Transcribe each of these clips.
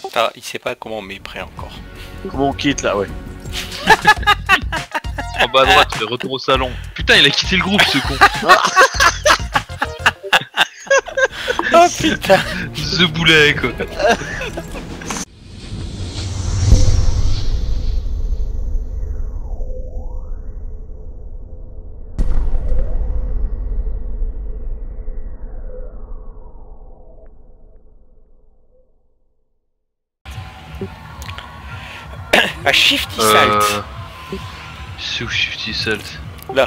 Ah, il sait pas comment on met prêt encore. Comment on quitte là, ouais. En bas à droite, tu fais retour au salon. Putain, il a quitté le groupe ce con. Oh putain. The boulet quoi. À Shifty Salt. C'est où Shifty Salt? Là.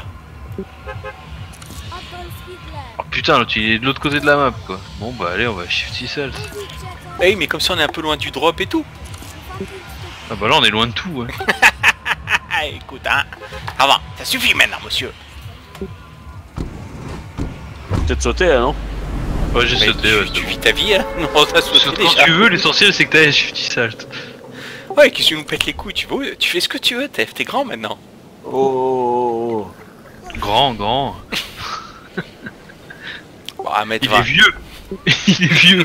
Oh putain, l'autre il est de l'autre côté de la map quoi. Bon bah allez, on va à Shifty Salt. Eh oui, mais comme ça on est un peu loin du drop et tout. Ah bah là on est loin de tout hein. Ah, écoute, hein. Ah bon, ça suffit maintenant, monsieur. Peut-être sauter là, non? Ouais, j'ai sauté, ouais. Tu vis ta vie, hein. Non, t'as sauté Saute déjà. quand tu veux, l'essentiel c'est que t'ailles à Shifty Salt. Ouais, qu'est-ce que tu nous pètes les couilles, tu fais ce que tu veux, t'es grand maintenant. Oh. Grand. Bon, à mettre Il 20. est vieux. Il est vieux.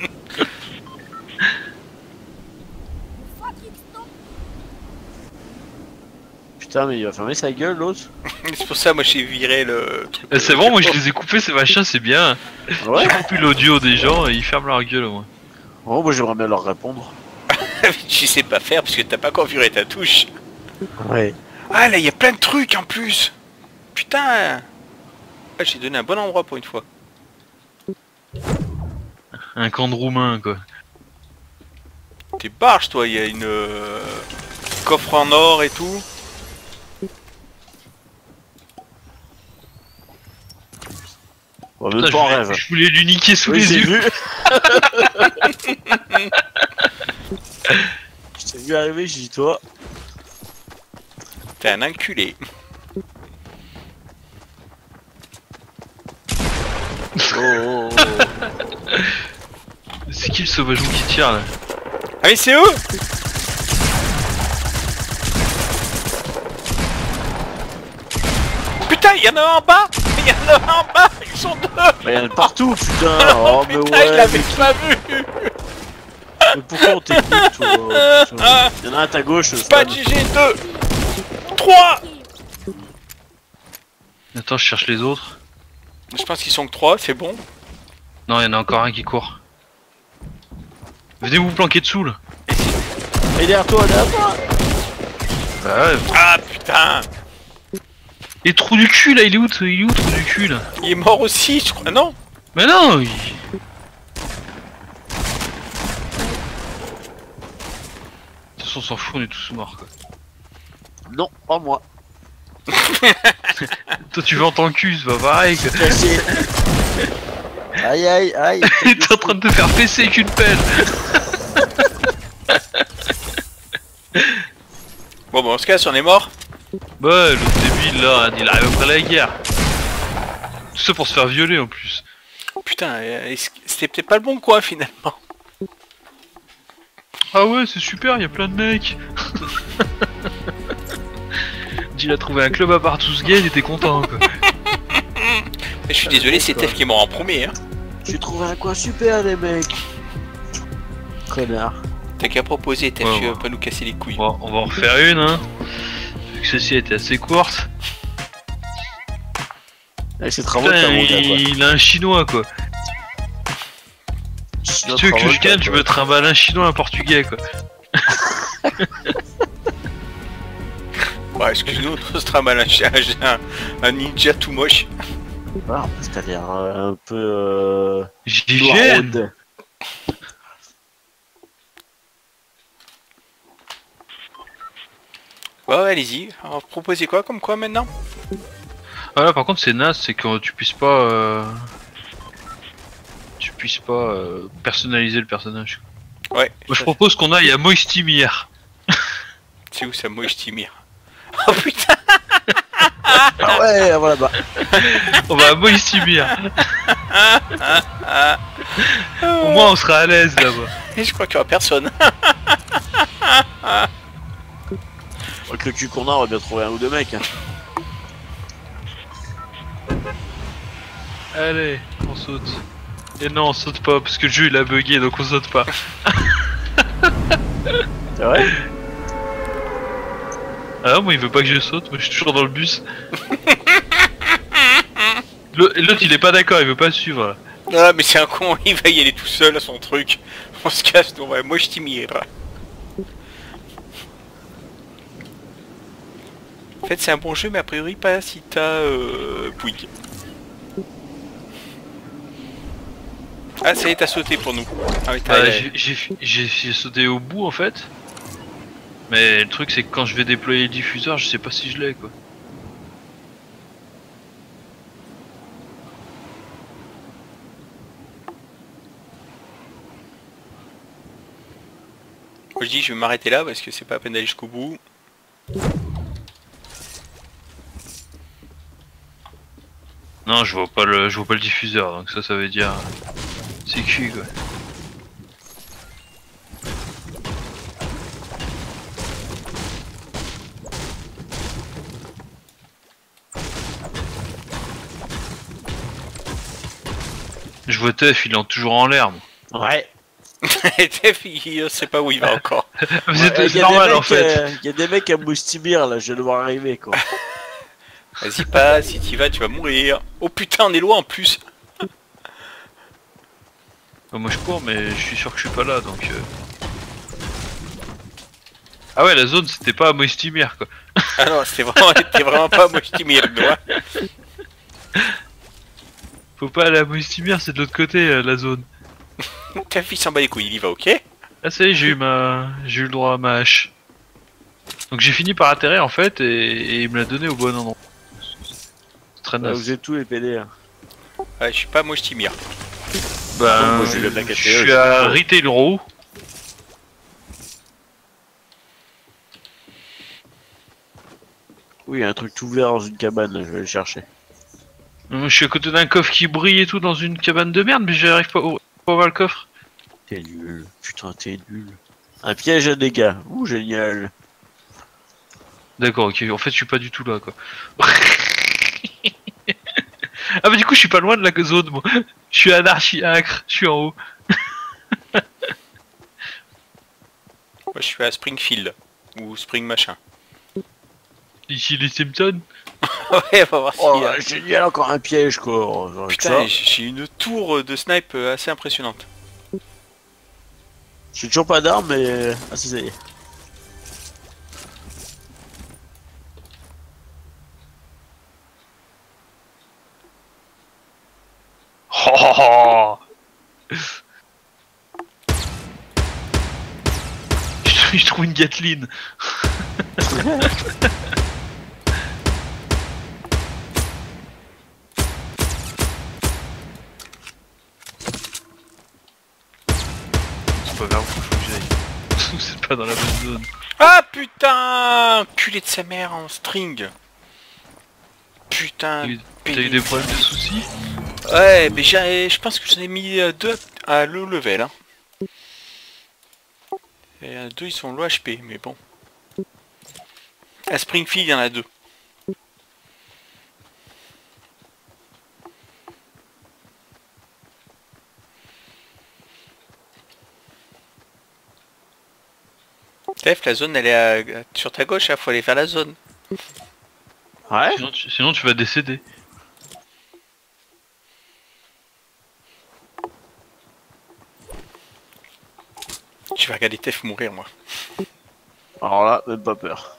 Putain, mais il va fermer sa gueule l'autre. C'est pour ça, moi j'ai viré le truc. C'est bon, moi je les ai coupés ces machins, c'est bien. Ouais. J'ai coupé l'audio des gens et ils ferment leur gueule au moins. Oh, moi j'aimerais bien leur répondre. Tu sais pas faire parce que t'as pas configuré ta touche. Ouais. Ah là, il y a plein de trucs en plus. Putain. Ah, j'ai donné un bon endroit pour une fois. Un camp de roumains quoi. T'es barge toi, il y a une coffre en or et tout. On va même Putain, pas en rêve. je voulais lui niquer sous Oui, les j'ai yeux. vu. Je t'ai vu arriver, j'ai dit toi. T'es un enculé. Oh. C'est qui le sauvageon qui tire là? Ah mais c'est eux. Putain, il y en a un en bas. Il y en a un en bas. Ils sont deux. Mais il y en a partout, putain. Oh, Oh, mais putain, ouais. je l'avais pas vu. Mais pourquoi on t'écoute, toi? Putain. Il y en a un à ta gauche. Pas de GG, 2 3. Attends, je cherche les autres. Je pense qu'ils sont que 3, c'est bon. Non, il y en a encore un qui court. Venez vous planquer dessous là. Et derrière toi, Bah ouais. Ah putain. Et trou du cul là, il est où trou du cul là? Il est mort aussi, je crois. Non. Mais non De toute façon on s'en fout, on est tous morts quoi. Non, pas moi. Toi tu veux en tant que cul, c'est pas pareil quoi. Cassé. Aïe aïe aïe. T'es en train de te faire fesser avec une pelle. Bon, dans ce cas, si on est mort. Bah l'autre débile là, il arrive après la guerre. Tout ça pour se faire violer en plus. Putain, c'était peut-être pas le bon coin finalement. Ah ouais c'est super, y a plein de mecs. Il a trouvé un club à Partous Gay, il était content quoi. Je suis désolé, c'est Tef qui est mort en premier. Hein. J'ai trouvé un coin super, les mecs. Connard. T'as qu'à proposer, Tef, Ouais, tu ouais. vas pas nous casser les couilles. On va en refaire une hein. Vu que celle-ci était assez courte. Avec ses travaux, Putain, t'as mon gars, quoi. il a un chinois quoi. Si tu veux que je gagne, je me trimballe un chinois, un portugais quoi. Ouais, excuse-nous, on se trimballe un ninja tout moche. Ah, en plus, t'as l'air un peu. GGN. noiraude. Ouais, allez-y. Alors, proposez quoi comme quoi maintenant? Ah là par contre c'est naze, c'est que tu puisses pas personnaliser le personnage. Ouais. Moi je propose qu'on aille à Moistimir. C'est où ça, Moistimir? Oh putain. Ah ouais, voilà, bah. On va à Moistimir. Au moins on sera à l'aise là-bas. Et je crois qu'il y aura personne. Avec le cul qu'on a, on va bien trouver un ou deux mecs. Hein. Allez, on saute. Et non on saute pas parce que le jeu il a bugué donc on saute pas. C'est vrai? Ah non, moi il veut pas que je saute, moi je suis toujours dans le bus. L'autre il est pas d'accord, il veut pas suivre. Là. Ah mais c'est un con, il va y aller tout seul à son truc. On se casse, nous, ouais, moi je t'y mire. En fait c'est un bon jeu mais a priori pas si t'as Pouig. Ah ça y est, t'as sauté pour nous. Ah oui, t'as... J'ai sauté au bout en fait. Mais le truc c'est que quand je vais déployer le diffuseur, je sais pas si je l'ai quoi. Moi je dis je vais m'arrêter là parce que c'est pas la peine d'aller jusqu'au bout. Non, je vois pas le diffuseur, donc ça veut dire c'est cuit quoi. Je vois Tef, il est toujours en l'air. Ouais. Tef, il sait pas où il va encore. C'est normal en fait. Il y a des mecs à Moustimir là, je vais le voir arriver quoi. Vas-y passe, si t'y vas tu vas mourir. Oh putain on est loin en plus. Moi je cours mais je suis sûr que je suis pas là donc... Ah ouais la zone c'était pas à Moistimir quoi. Ah non c'était vraiment pas moi je t'y mire moi. Faut pas aller à Moistimir, c'est de l'autre côté la zone. Tef il s'en bat les couilles, il y va ok. Ah ça y est, j'ai eu le droit à ma hache. Donc j'ai fini par atterrir en fait et il me l'a donné au bon endroit. C'est très naze. Vous êtes tous les PD. Hein. Ouais je suis pas moi je t'y mire. Ben, moi, j'ai le Black je ATE, suis à Retail Row. Oui, il y a un truc tout vert dans une cabane, là, je vais le chercher. Je suis à côté d'un coffre qui brille et tout dans une cabane de merde, mais j'arrive pas à ouvrir le coffre. T'es nul, putain t'es nul. Un piège à dégâts, ouh génial. D'accord, ok, en fait je suis pas du tout là quoi. Ah bah du coup je suis pas loin de la zone moi. Je suis anarchi-acre, je suis en haut. Moi je suis à Springfield. Ou Spring machin. Ici les Simpsons. Ouais on va voir Oh si... génial, encore un piège quoi. Genre, Putain j'ai une tour de snipe assez impressionnante. j'ai toujours pas d'armes mais... Ah si ça y est. Oh, oh, oh. Je trouve une Gatling. C'est pas grave, faut que j'aille. C'est pas dans la bonne zone. Ah putain culé de sa mère en string. Putain. T'as eu des problèmes de soucis? Ouais mais je pense que j'en ai mis 2 à low level hein. Et 2 ils sont low HP mais bon. À Springfield il y en a 2. Tef, la zone elle est sur ta gauche, il faut aller vers la zone. Ouais. Sinon tu vas décéder. Je vais regarder Tef mourir moi. Alors là, même pas peur.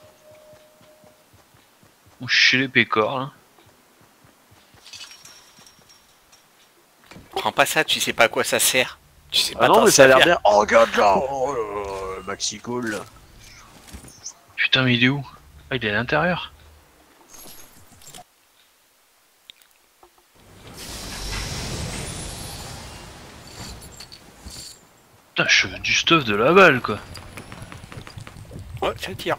Ou chez les pécores là. Prends pas ça, tu sais pas à quoi ça sert. Tu sais pas Ah non t'en mais ça a l'air servir. bien. Oh regarde là, oh, Maxi Cool. Putain mais il est où? Ah il est à l'intérieur. Putain je veux du stuff de la balle quoi. Ouais, ça tire.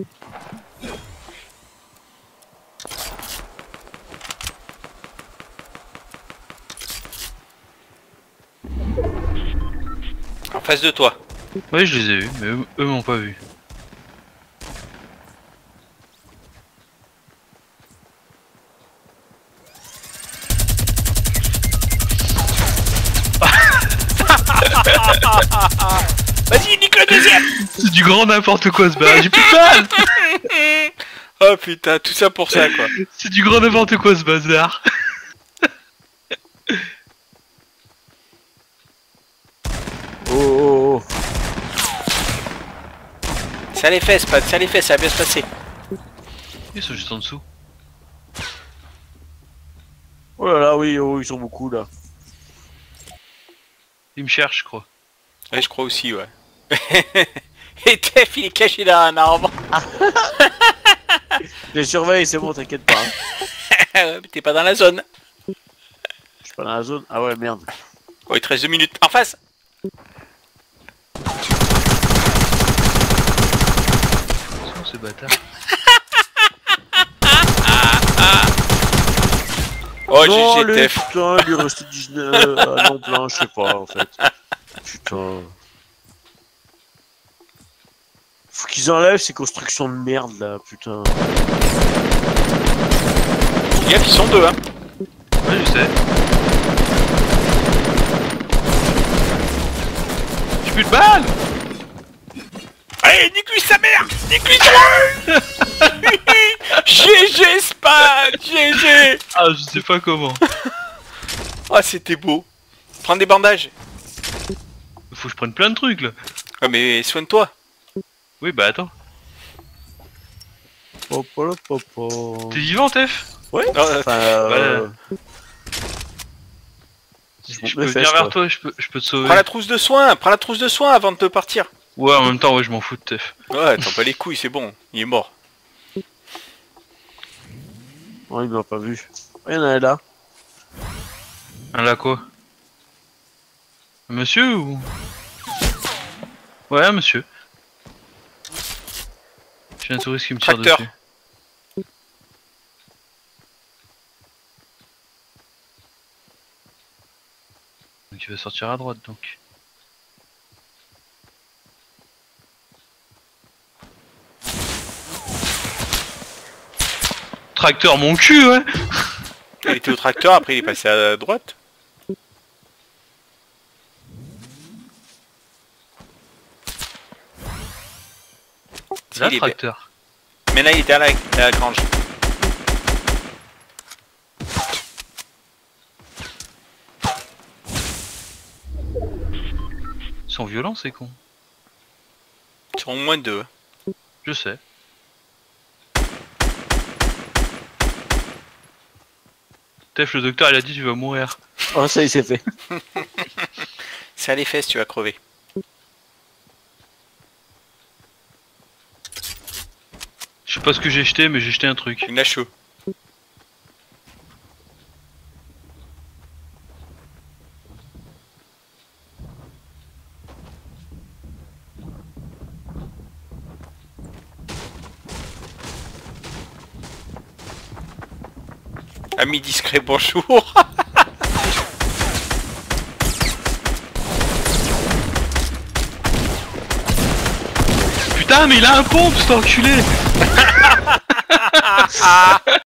En face de toi. Ouais je les ai vus, mais eux m'ont pas vu. Vas-y, nique-le deuxième. C'est du grand n'importe quoi ce bar. J'ai plus de balles. Oh putain, tout ça pour ça quoi. C'est du grand n'importe quoi ce bazar. Oh. Ça les fesses, Pat, ça les fesses, ça va bien se passer. Ils sont juste en dessous. Oh là là, oui, oh, ils sont beaucoup là. Ils me cherchent, je crois. Ouais, je crois aussi, ouais. Et Tef, il est caché derrière un arbre. Je les surveille, c'est bon, t'inquiète pas. Ouais, mais t'es pas dans la zone. Je suis pas dans la zone. Ah ouais, merde. Oh, il te reste 2 minutes. En face. Attention, ce bâtard. Oh, non, GG le Tef. putain, il lui restait 19. Ah non, plein, je sais pas en fait. Putain. Faut qu'ils enlèvent ces constructions de merde là, putain. Les gars, ils sont deux, hein. Ouais, je sais. J'ai plus de balles. Allez, nique-lui sa mère. Nique-lui sa mère. GG Spad. GG. Ah, je sais pas comment. Oh, c'était beau. Prends des bandages. Faut que je prenne plein de trucs là. Ah, mais soigne-toi. Oui, bah attends. T'es vivant, Tef? Ouais. Non, Je peux venir vers toi, je peux te sauver. prends la trousse de soins. Prends la trousse de soins avant de te partir. Ouais, en même temps, ouais, je m'en fous de Tef. Ouais, t'en pas les couilles, c'est bon. Il est mort. Oh, il m'a pas vu. Oh, il y en a un là. Un là quoi? Un monsieur ou? Ouais, un monsieur. J'ai un touriste qui me tire Tracteur. dessus. Donc il va sortir à droite donc. Tracteur mon cul, ouais. Il était au tracteur, après il est passé à droite. Là, Il est tracteur. Mais là, il était à la grange. Ils sont violents ces cons. Ils sont au moins deux. Je sais. Tef, le docteur il a dit tu vas mourir. Oh, ça y est, c'est fait. C'est à les fesses, tu vas crever. Je sais pas ce que j'ai jeté mais j'ai jeté un truc. Une HE. Ami discret, bonjour. Putain mais il a un pompe cet enculé.